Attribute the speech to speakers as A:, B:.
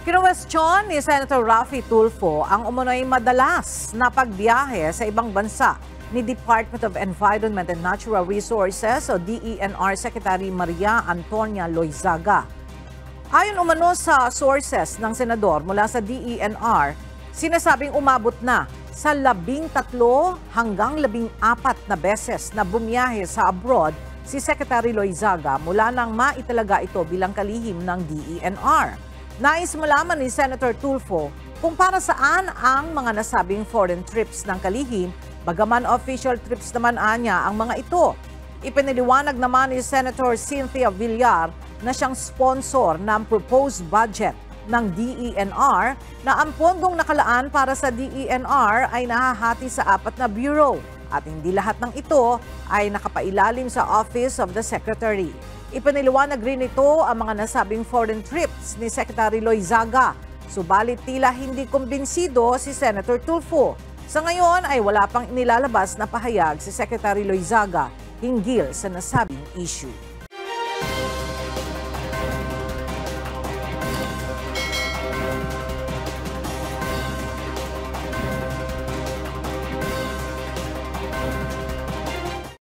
A: Kinuwestiyon ni Senator Raffy Tulfo ang umunoy madalas na pagbiyahe sa ibang bansa ni Department of Environment and Natural Resources o DENR Secretary Maria Antonia Loizaga. Ayon umano sa sources ng senador mula sa DENR, sinasabing umabot na sa 13 hanggang 14 na beses na bumiyahe sa abroad si Secretary Loizaga mula nang maitalaga ito bilang kalihim ng DENR. Nais malaman ni Senator Tulfo kung para saan ang mga nasabing foreign trips ng kalihim, bagaman official trips naman anya ang mga ito. Ipiniliwanag naman ni Senator Cynthia Villar na siyang sponsor ng proposed budget ng DENR na ang pondong nakalaan para sa DENR ay nahahati sa 4 na bureau at hindi lahat ng ito ay nakapailalim sa Office of the Secretary. Ipiniliwanag rin ito ang mga nasabing foreign trips ni Secretary Loizaga. Subalit tila hindi kumbinsido si Senator Tulfo. Sa ngayon ay wala pang inilalabas na pahayag si Secretary Loizaga hinggil sa nasabing issue.